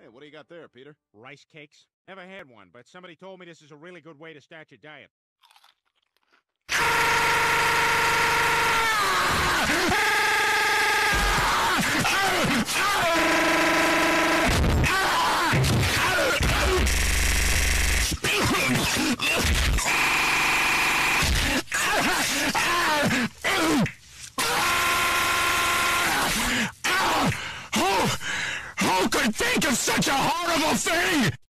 what do you got there, Peter? Rice cakes? Never had one, but somebody told me this is a really good way to start your diet. Who could think of such a horrible thing?